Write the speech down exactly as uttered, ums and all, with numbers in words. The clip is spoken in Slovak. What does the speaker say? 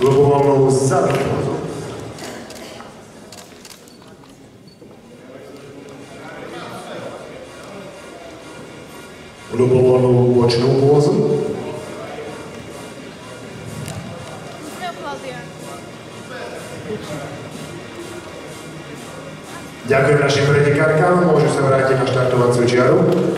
Ľubovoľnú zadnú pózu. Ľubovoľnú bočnú pózu. Ďakujem našim pretekárkám, môžu sa vrátiť na štartovaciu čiaru.